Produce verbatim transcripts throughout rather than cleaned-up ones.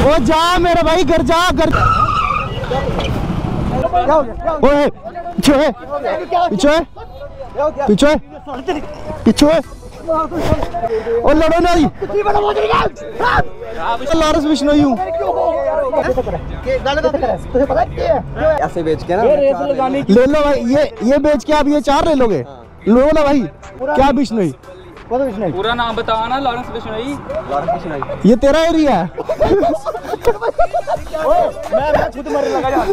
ओ जा मेरे भाई घर जा घर। ओए पीछे पीछे पीछे पीछे और लड़ो नहीं। लॉरेंस बिश्नोई हूँ। ऐसे बेच के ना ले लो भाई, ये ये बेच के आप ये चार ले लोगे। लो ना भाई, क्या बिश्नोई? पूरा नाम बताओ ना। लॉरेंस बिश्नोई। लॉरेंस बिश्नोई ये तेरा एरिया है। मैं मैं खुद मरने लगा यार।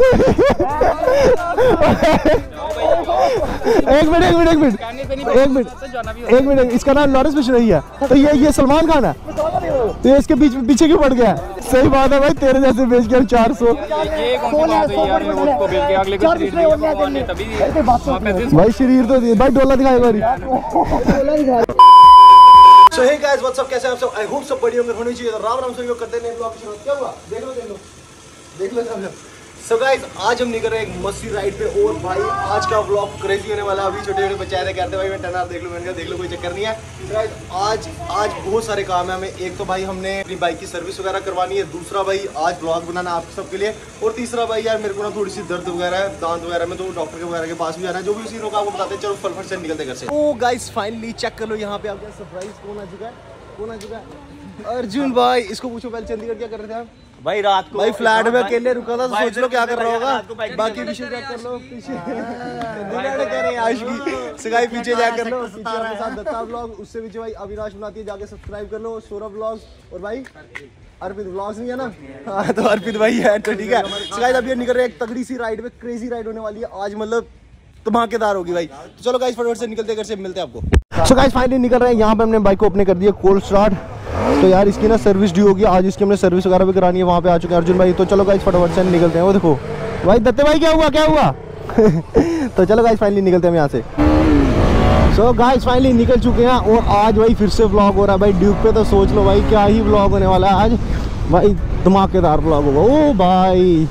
एक मिनट एक मिनट एक मिनट एक मिनट एक मिनट इसका नाम लॉरेंस बिश्नोई है तो ये ये सलमान खान है तो ये इसके पीछे पीछे क्यों पड़ गया? सही बात है भाई, तेरे जैसे बेच के चार सौ। ये कौन सी बात है यार? उसको बेच के अगले को शरीर दिया तभी भाई शरीर तो भाई डोला दिखाए बारी। So hey guys what's up, कैसे हैं आप सब? आई होप सब बढ़िया होंगे, होनी चाहिए। तो राम राम से करते हैं ब्लॉग की शुरुआत। क्या हुआ? देख लो देख लो देख लो सब लोग। सो गाइस आज हम निकल रहे हैं एक मस्ती राइड पे और भाई आज का व्लॉग क्रेजी होने वाला है। अभी छोटे छोटे बच्चे आए थे, कहते भाई मैं टन आर देख लो। मैंने कहा देख लो कोई चक्कर नहीं है। गाइस आज आज बहुत सारे काम है हमें। एक तो भाई हमने अपनी बाइक की सर्विस वगैरह करवानी है, दूसरा भाई आज ब्लॉग बनाना आप सबके लिए, और तीसरा भाई यार मेरे को ना थोड़ी सी दर्द वगैरह है दांत वगैरह में, तो डॉक्टर के वगैरह के पास भी जाना है। जो भी उसी लोग आपको बताते हैं। चलो फटाफट से निकलते घर से। ओ गाइस फाइनली चेक कर लो यहाँ पे आपका सरप्राइज कौन आ चुका है। कौन आ चुका है? अर्जुन भाई। इसको पूछो पहले चंडीगढ़ क्या कर रहे थे आप? भाई रात को भाई फ्लैट में अकेले रुका था तो सोच लो क्या कर रहा होगा। बाकी पीछे चेक कर लो पीछे कह रहे हैं आज की सिगाई पीछे जा कर लो। पीछे आपके साथ दत्ता व्लॉग, उससे पीछे भाई अविनाश बनाती है, जाके सब्सक्राइब कर लो। सौरभ व्लॉग्स और भाई अर्पित व्लॉग्स नहीं है ना? हाँ तो अर्पित भाई है तो ठीक है। गाइस अभी निकल रहे एक तगड़ी सी राइड में, क्रेजी राइड होने वाली है आज, मतलब धमाकेदार होगी भाई। तो चलो गाइस फटाफट से निकलते घर से, मिलते हैं आपको। सो गाइस फाइनली निकल रहे हैं। यहाँ पे हमने बाइक को अपने कर दिया कोल्ड स्टार्ट। तो यार इसकी ना सर्विस ड्यू होगी आज, इसकी हमने सर्विस वगैरह भी करानी है। वहाँ पे आ चुके हैं अर्जुन भाई। तो चलो गाइस फटाफट से निकलते हैं। वो देखो भाई दत्ते भाई क्या हुआ क्या हुआ? तो चलो गाइस फाइनली निकलते हैं यहाँ से। सो गाइस फाइनली निकल चुके हैं और आज भाई फिर से व्लॉग हो रहा है भाई ड्यूक पे। तो सोच लो भाई क्या ही व्लॉग होने वाला है आज भाई, धमाकेदार व्लॉग होगा। ओ भाई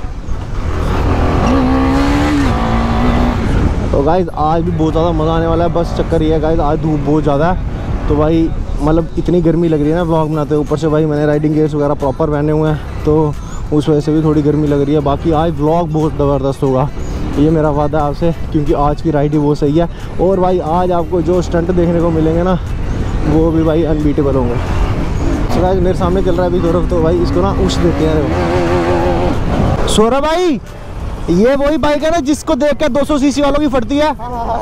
तो गाइस आज भी बहुत ज़्यादा मज़ा आने वाला है। बस चक्कर ये है गाइस आज धूप बहुत ज़्यादा है तो भाई मतलब इतनी गर्मी लग रही है ना व्लॉग बनाते। ऊपर से भाई मैंने राइडिंग गेयर्स वगैरह प्रॉपर पहने हुए हैं तो उस वजह से भी थोड़ी गर्मी लग रही है। बाकी आज व्लॉग बहुत ज़बरदस्त होगा, ये मेरा वादा है आपसे, क्योंकि आज की राइड ही बहुत सही है। और भाई आज आपको जो स्टंट देखने को मिलेंगे ना वो भी भाई अनबीटेबल होंगे। तो गाइस मेरे सामने चल रहा है अभी सौरभ, तो भाई इसको ना उछ देते हैं। सौरभ भाई ये वही बाइक है ना जिसको देख कर दो सौ सीसी वालों की फटती है।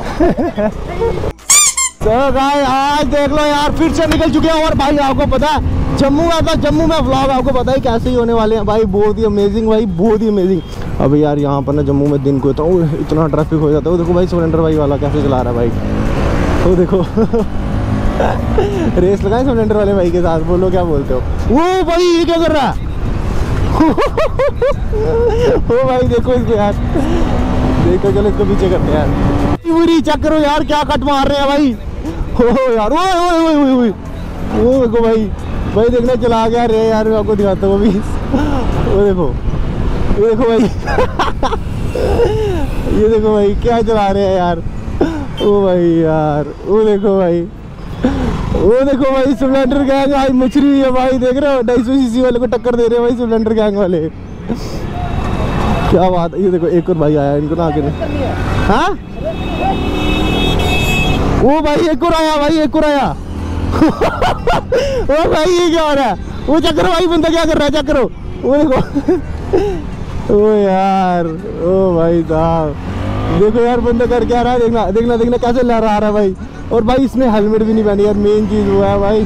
तो गाइस आज देख लो यार फिर से निकल चुके हैं। और भाई आपको पता है जम्मू आया था, जम्मू में व्लॉग आपको पता है कैसे ही होने वाले हैं भाई, बहुत ही अमेजिंग भाई, बहुत ही अमेजिंग। अभी यार यहाँ पर ना जम्मू में दिन को तो इतना ट्रैफिक हो जाता है। वो देखो भाई स्प्लेंडर भाई वाला कैसे चला रहा है बाइक, तो देखो रेस लगाए स्प्लेंडर वाले भाई के साथ। बोलो क्या बोलते हो? वो भाई ये क्या कर रहा है? ओ भाई देखो इसको यार, देखो चलो इसको पीछे करते हैं यार। पूरी चेक करो यार क्या कट मार रहे हैं भाई। हो यार ओए ओए ओए ओए ओए वो देखो भाई, भाई देखना चला गया रे यार, मैं आपको दिखाता हूँ अभी। वो देखो ये देखो भाई ये देखो भाई क्या चला रहे हैं यार। ओ भाई यार वो देखो भाई, वो देखो भाई स्प्लेंडर गैंग भाई मछली है भाई, देख रहे हो ढाई सौ सीसी वाले को टक्कर दे रहे हैं भाई स्प्लेंडर गैंग वाले। क्या बात है। ये देखो एक और भाई आया, इनको ना आके हाँ वो भाई एक और आया भाई, एक और आया। वो भाई ये क्या हो रहा है? वो चेक करो भाई बंदा क्या कर रहा है, चेक करो वो देखो। ओ यार ओ भाई साहब देखो यार बंदा कर क्या रहा है, देखना देखना देखना कैसे लहरा रहा है भाई। और भाई इसने हेलमेट भी नहीं पहनी यार, मेन चीज वो है भाई।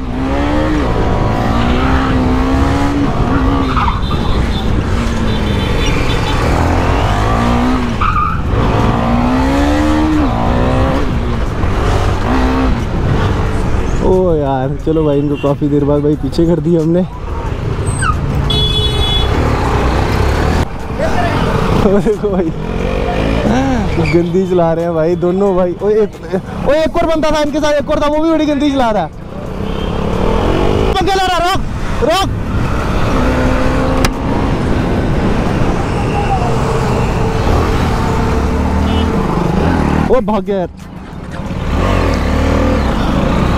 ओ यार चलो भाई इनको काफी देर बाद भाई पीछे कर दिया हमने। देखो भाई गंदी चला रहे हैं भाई दोनों भाई। ओ एक ओ एक और बंदा था इनके साथ, एक और था वो भी बड़ी गंदी चला रहा है। पंखे ला रहा, रोक रोक। ओ भाग गया यार।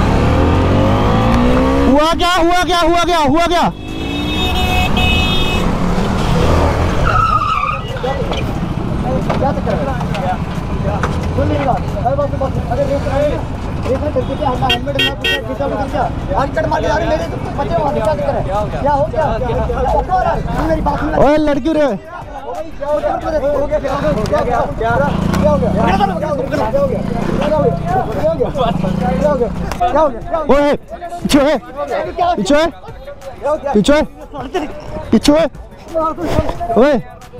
हुआ क्या हुआ क्या हुआ क्या हुआ क्या हेलमेट ना पूछे कितना भी क्या आज कट मार के आ मेरे बच्चे वहां क्या दिख रहा है क्या हो गया क्या हो रहा है मेरी बात सुन ओए लड़की रे क्या हो गया क्या हो गया क्या क्या क्या हो गया क्या हो गया क्या हो गया क्या हो गया क्या हो गया क्या हो गया ओए पीछे पीछे पीछे पीछे ओए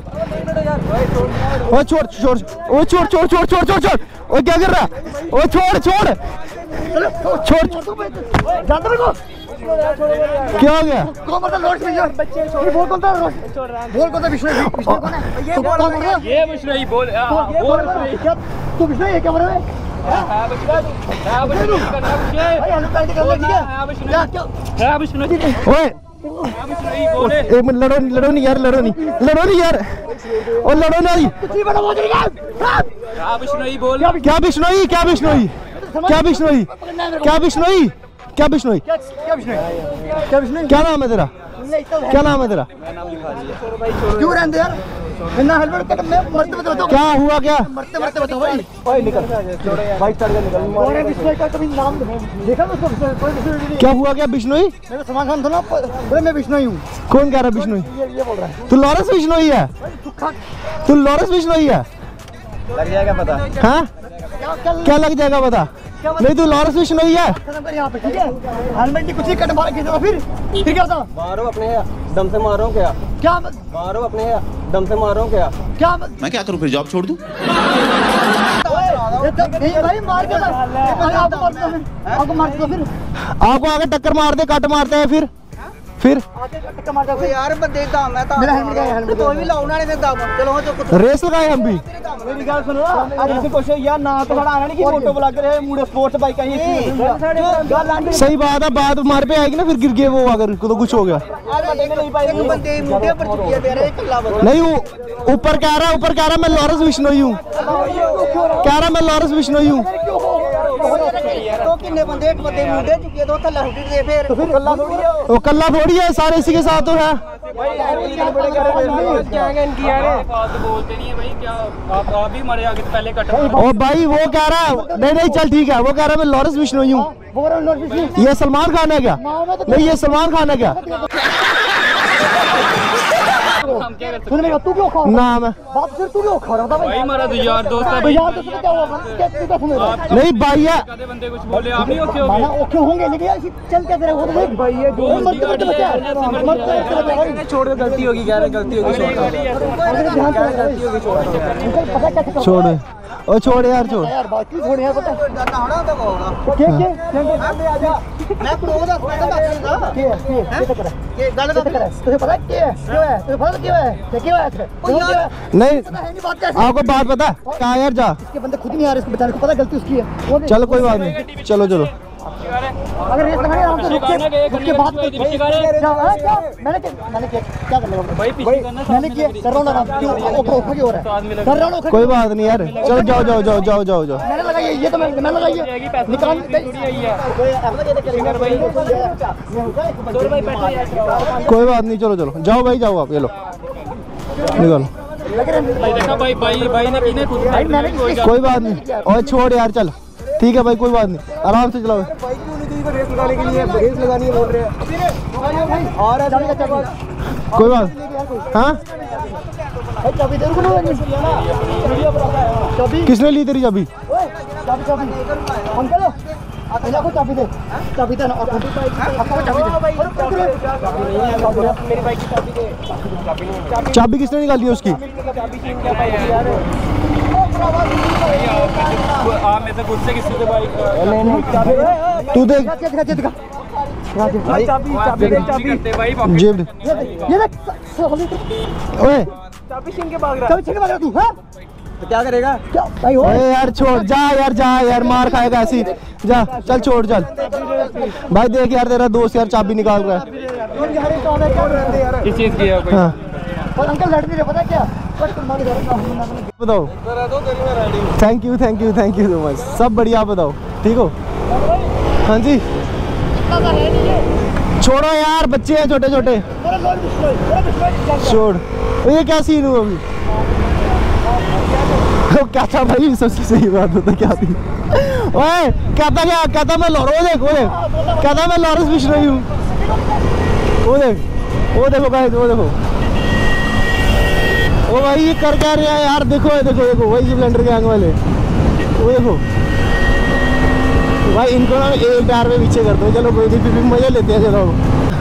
ओए छोड़ छोड़ ओए छोड़ छोड़ छोड़ छोड़ छोड़ छोड़ ओए क्या कर रहा है ओए छोड़ छोड़ छोड़ जानते मेरे को क्या हो गया कौन बोलता लॉर्ड विष्णु बच्चे छोड़ बोल कौन था बोल कौन था विष्णु विष्णु कौन है ये बोल कौन है ये विष्णु ही बोल बोल क्या तू विष्णु है क्या बोल रहा है हां विष्णु हां विष्णु करना विष्णु भाई हेलो कर कर ठीक है हां विष्णु क्या क्या हां विष्णु जी ओए हां विष्णु ही बोल एक मिनट लड़ो नहीं लड़ो नहीं यार लड़ो नहीं लड़ो नहीं यार और लड़ो नहीं कुछ ही बड़ा बोल रहा है हां विष्णु ही बोल क्या बिश्नोई क्या बिश्नोई क्या बिश्नोई क्या बिश्नोई क्या बिश्नोई क्या क्या विष्णु क्या विष्णु क्या नाम है तेरा क्या नाम है तेरा क्यों रहते यार बिना हेलमेट कट मैं मरते मरते बताओ क्या हुआ क्या मरते मरते बताओ भाई ओए निकल भाई चढ़ के निकल और विष्णु का कभी नाम देखा ना उसको कोई विष्णु नहीं क्या हुआ क्या बिश्नोई मेरा सामान खान था ना बोले मैं विष्णु ही हूं कौन कह रहा है बिश्नोई ये ये बोल रहा है तू लॉरेंस बिश्नोई है तू खा तू लॉरेंस बिश्नोई है लग जाएगा पता हाँ क्या क्या क्या लग जाएगा बता नहीं तू लॉरेंस बिश्नोई है खत्म कर यहाँ पे ठीक है हेलमेट की कुछ ही कट मार के फिर फिर क्या था मारो अपने दम से मारो क्या क्या मारो अपने दम से मारो क्या क्या मैं क्या करूं फिर जॉब छोड़ दूं नहीं भाई मार के आपको मारता फिर आपको मारता फिर आपको आगे टक्कर मार दे कट मारते हैं फिर फिर आगे टक्कर मारता फिर यार बंदे दम है मेरा हेलमेट का हेलमेट कोई भी लाउना नहीं दम चलो हो जो रेस लगाए हम भी मेरी गल सुनो आज इसे कुछ यार ना तो साडा आना नहीं कि फोटो ब्लॉगर है मूड स्पोर्ट्स बाइक आई है सही बात है बात हमारे पे आएगी ना फिर गिर गए वो अगर तो कुछ हो गया एक बंदे मुंडे पर चुकी दे रहे कल्ला बंदा नहीं वो ऊपर कह रहा ऊपर कह रहा मैं लॉरेंस बिश्नोई हूँ कह रहा मैं लॉरेंस बिश्नोई हूँ तो किन्ने बंदे एक बंदे मुंडे चुके दो थल्ला हुटी दे फिर कल्ला थोड़ी है वो कल्ला थोड़ी है सारे इसी के साथ तो है क्या है इनकी यार बात बोलते नहीं है भाई क्या आप आप भी मरे आगे तो पहले कट ओ भाई वो कह रहा है नहीं नहीं चल ठीक है वो कह रहा है मैं लॉरेंस बिश्नोई हूँ ये सलमान खान है क्या नहीं ये सलमान खान है क्या हम क्या कर सुन मेरा तू क्यों खा नाम है बात फिर तू क्यों खा रहा था भाई हमारा तो यार दोस्त है तो भाई यार तो तुम्हें क्या हुआ क्या तू क्या सुन रहा नहीं भाई है कदे बंदे कुछ बोले आप नहीं ओके माना होगे ओके होंगे लेकिन यार चल क्या तेरे वो तो देख भाई ये जो मरते मरते बचा मरते मरते भाई छोड़ दे गलती होगी कह रहे गलती होगी छोड़ गलती होगी छोड़ पता क्या छोड़ ओ छोड़ यार छोड़ यार बाकी छोड़ यार पता जाना होना तो होगा क्या क्या मैं आ जा मैं प्रो दा मैं तो बात क्या क्या क्या कर रहा है ये गल क्या कर रहा है तुझे पता है क्या है क्यों है तुझे पता क्यों है क्या क्यों है तुझे नहीं पता है नहीं बात कैसे आपको बात पता कहाँ यार जा इसके बंदे खुद नहीं आ रहे इसको बेचारे को पता गलती उसकी है वो चलो कोई बात नहीं चलो चलो अगर रेस लगाने आराम से रुक के उसके बाद क्या है क्या मैंने क्या मैंने क्या क्या कर लिया भाई पीछे करना मैंने किया कर रहा हूँ ना क्यों ओखो ओखो क्यों हो रहा है कर रहा हूँ कोई बात नहीं यार चलो जाओ जाओ जाओ जाओ जाओ जाओ मैंने लगाई ये तो मैं मैं लगाई है निकाल कोई बात नहीं चलो चलो जाओ भाई जाओ आप ये लो निकालो देखा भाई भाई भाई ने किने खुद कोई बात नहीं और छोड़ यार चल ठीक है भाई कोई बात नहीं आराम से चलाओ रेस लगाने के लिए रेस लगानी है बोल रहे हैं और कोई बात हाँ चाबी दे रुको चाबी किसने ली तेरी चाबी चाबी चाबी अंकल अल्लाह को चाबी दे चाबी दे ना और आपको चाबी दे मेरी बाइक की चाबी दे चाबी किसने निकाली है उसकी आप में से खुद से किसी को बाइक तू देख दिखा दिखा दिखा चाबी चाबी करते भाई जेब दे ये देख ओए चाबी छीन के भाग रहा चाबी छीन के भाग रहा तू हां तो क्या करेगा क्या भाई हो ओए यार छोड़ जा यार जा यार मार खाएगा ऐसी जा चल छोड़ चल भाई देख यार तेरा दोस्त यार चाबी निकाल रहा है किस चीज की है कोई हाँ और अंकल लड़ नहीं रहे पता क्या बस तुम मारे बताओ thank you thank you thank you so much सब बढ़िया बताओ ठीक हो हाँ जी छोड़ो यार बच्चे हैं छोटे छोटे छोड़ ये क्या सीन हुआ अभी वो क्या था भाई, सबसे सही बात होता क्या थी? ओए कहता क्या कहता मैं लॉरेंस, वो देख वो देख कहता मैं लॉरेंस बिश्नोई हूँ। वो देख वो देखो गाइस, वो देखो ओ भाई ये कर क्या रहा है यार, देखो देखो देखो वही स्प्लेंडर गैंग वाले, वो देखो भाई इनको ना एक टायर में पीछे कर दो, चलो कोई नहीं, फिर भी मजे लेते हैं। चलो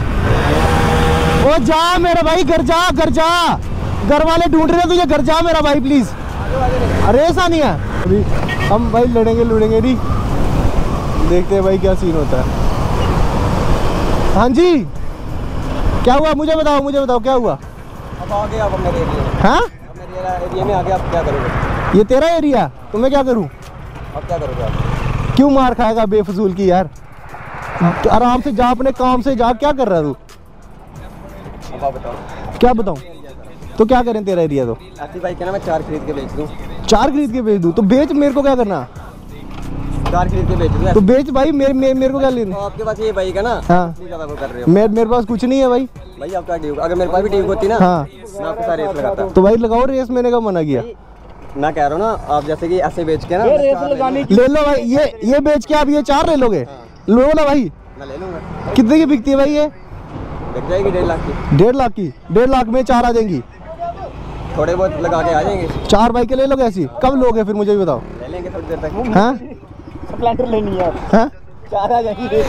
ओ जा मेरा भाई, घर जा घर जा, घर वाले ढूंढ रहे हैं तुझे, घर जा मेरा भाई प्लीज। अरे ऐसा नहीं है, अभी हम भाई लड़ेंगे लुड़ेंगे नहीं, देखते हैं भाई क्या सीन होता है। हाँ जी क्या हुआ, मुझे बताओ मुझे बताओ क्या हुआ। अब आगे आप मेरे एरिया में, हाँ मेरे एरिया में आगे आप क्या करोगे? ये तेरा एरिया, तो मैं क्या करूँ? अब क्या करोगे आप? क्यों मार खाएगा बेफजूल की यार, आराम से जा, अपने काम से जा, क्या कर रहा है तू? अब आप बताओ क्या बताऊँ, तो क्या करें तेरा एरिया तो? ऐसी बाइक है ना, मैं चार खरीद के बेच दूँ। चार खरीद के बेच दूँ? तो बेच, मेरे को क्या करना? चार खरीद के बेच दूँ तो बेच भाई, मेरे मेरे, मेरे को क्या लेना? तो आपके पास ये बाइक है ना, हाँ इतनी ज़्यादा वो कर रहे हो। मेरे मेरे पास कुछ नहीं है भाई। भाई आपका ड्यूक, अगर मेरे पास भी ड्यूक होती ना, हाँ मैं आपके साथ रेस लगाता। तो भाई लगाओ रेस, मैंने कब मना किया? मैं कह रहा हूँ ना, आप जैसे कि ऐसे बेच के ना रेस लगानी, ले लो भाई, ये ये बेच के आप ये चार ले लोगे? लो ना भाई, मैं ले लूँगा। कितने की बिकती है भाई ये? बिक जाएगी डेढ़ लाख की। डेढ़ लाख की? डेढ़ लाख में चार आ जाएंगी? थोड़े बहुत लगा के आ जाएंगे। चार बाइकें ले लोगे ऐसी? कब लोगे फिर मुझे भी बताओ। ले लेंगे थोड़ी देर तक। हाँ स्प्लेंडर लेनी है, हाँ चार आ जाएंगी।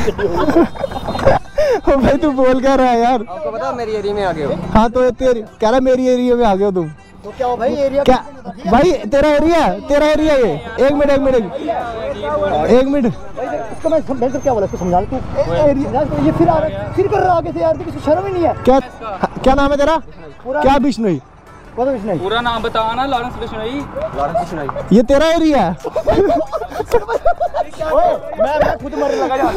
ओ भाई तू बोल क्या रहा है यार? आपको पता मेरी एरिया में आ गए हो? हाँ तो तेरी कह रहा मेरी एरिया में आ गए हो तुम, तो क्या हो भाई एरिया क्या भाई तेरा एरिया है, तेरा एरिया ये। एक मिनट एक मिनट एक मिनट, इसको मैं समझ क्या बोला, इसको समझा तू एरिया, ये फिर आ रहा फिर कर रहा आगे से यार, तो किसी शर्म ही नहीं है। क्या क्या नाम है तेरा? क्या बिश्नोई? पूरा नाम बताओ ना, लॉरेंस बिश्नोई। लॉरेंस बिश्नोई, ये तेरा एरिया है? मैं मैं खुद मरने लगा यार।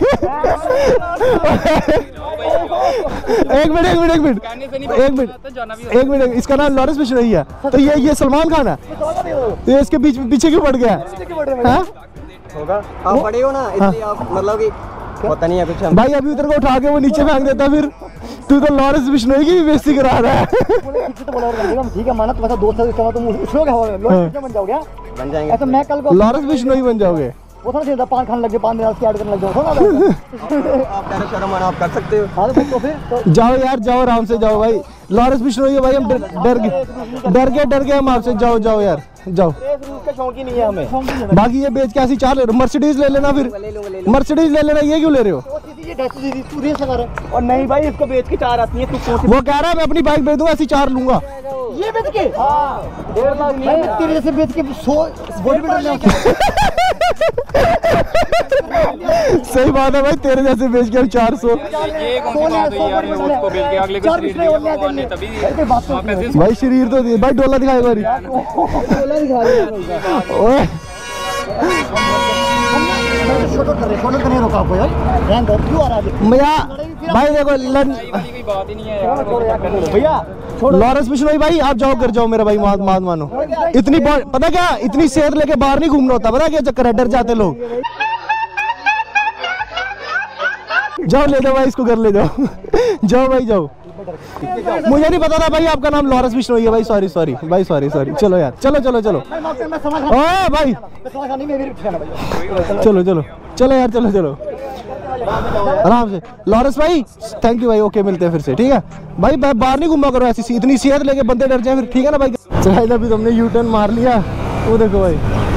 एक मिनट एक मिनट एक मिनट एक मिनट एक मिनट, इसका नाम लॉरेंस बिश्नोई है, तो ये ये सलमान खान है, तो इसके बीच पीछे क्यों पड़ गया? हाँ होगा, आप बड़े हो ना इसलिए आप मतलब कि पता नहीं है कुछ। हम भाई अभी उधर को उठा के वो नीचे फेंक देता, फिर तू तो लॉरेंस बिश्नोई की भी बेइज्जती करा रहा है। ठीक है माना, तुम्हारा दोस्त है, तुम उसमें बन जाओगे, बन जाएंगे। ऐसा मैं कल को लॉरेंस बिश्नोई बन जाओगे? वो थोड़ा सीधा पान खाने लग गए, पान दिन ऐड करने लग जाओ। आप कह रहे शर्म आना, आप कर सकते हो। हाँ तो फिर तो जाओ यार जाओ, आराम से जाओ भाई। लॉरेंस बिश्नोई है भाई, हम डर डर गए डर गए डर गए हम आपसे। जाओ जाओ यार जाओ, का शौक ही नहीं है हमें। बाकी ये बेच के ऐसी चार ले रहे हो, मर्सिडीज ले लेना, फिर मर्सिडीज ले लेना, ये क्यों ले रहे हो? और नहीं भाई इसको बेच के चार आती है, तू वो कह रहा है मैं अपनी बाइक बेच दूंगा, ऐसी चार लूंगा। ये बेच के डेढ़ लाख में तेरे जैसे बेच के सौ बॉडी बिल्डर। सही बात है भाई, तेरे जैसे बेच के हम चार सौ। ये कौन सी बात हुई यार, उसको बेच के अगले को शरीर दिया भगवान ने, तभी वहाँ पे से भाई शरीर तो दे भाई, डोला दिखाएगा भाई। ओए छोटा कर रहे, छोटा करने रोका आपको यार, ध्यान दो क्यों आ रहा है भैया। भाई देखो लन कोई बात ही नहीं है यार भैया। लॉरेंस बिश्नोई भाई आप जाओ कर जाओ मेरा भाई, मात मात मानो। इतनी बॉ- पता क्या, इतनी सेहत लेके बाहर नहीं घूमना होता, पता क्या चक्कर है, डर जाते लोग। जाओ ले जाओ भाई, इसको घर ले जाओ। जाओ भाई जाओ। मुझे नहीं पता था भाई आपका नाम लॉरेंस बिश्नोई है भाई, सॉरी सॉरी भाई, सॉरी सॉरी। चलो यार चलो चलो चलो ओ भाई चलो चलो चलो यार चलो चलो आराम से। लॉरेंस भाई थैंक यू भाई, ओके मिलते हैं फिर से, ठीक है भाई। बाहर नहीं घूमा करो ऐसी, इतनी सेहत लेके बंदे डर जाए फिर, ठीक है ना भाई। चलो अभी तुमने यू टर्न मार लिया, वो देखो भाई,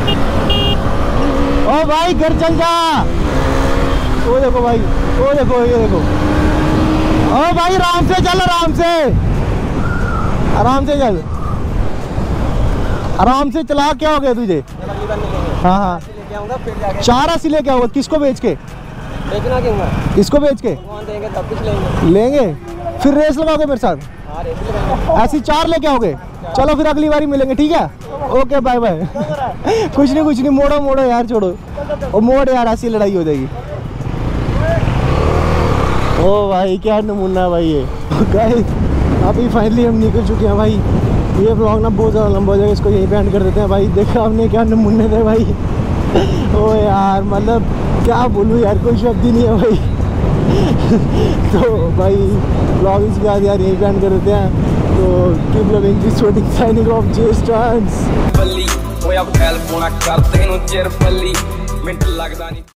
ओ भाई घर चल जा, वो देखो भाई, वो देखो ये देखो, ओ भाई आराम से चल, आराम से आराम से चल, आराम से चला। क्या हो गया तुझे? हाँ हाँ चार अस्सी लेके आओगे, किसको बेच के? बेचना क्यों है? इसको बेच के देंगे तब कुछ लेंगे। लेंगे, फिर रेस लगाओगे मेरे साथ? हाँ रेस लगाएंगे। ऐसी चार लेके आओगे? चलो फिर अगली बारी मिलेंगे, ठीक है ओके बाय बाय। कुछ नहीं कुछ नहीं, मोड़ो मोड़ो यार, छोड़ो और मोड़ यार, ऐसी लड़ाई हो जाएगी। ओ भाई क्या नमूना है भाई ये। गाइस अभी फाइनली हम निकल चुके हैं भाई, ये व्लॉग ना बहुत ज़्यादा लंबा हो जाएगा, इसको यहीं पे एंड कर देते हैं भाई। देखा हमने क्या नमूने थे भाई। ओ यार मतलब क्या बोलूँ यार, कोई शब्द ही नहीं है भाई। तो भाई व्लॉग इसके बाद यार यहीं पे एंड कर देते हैं। तो keep loving this sweating signing off J stance ਬੱਲੀ ਹੋਇਆ ਫੈਲ ਪੋਣਾ ਕਰਦੇ ਨੂੰ ਚਿਰ ਪੱਲੀ ਮਿੰਟ ਲੱਗਦਾ ਨਹੀਂ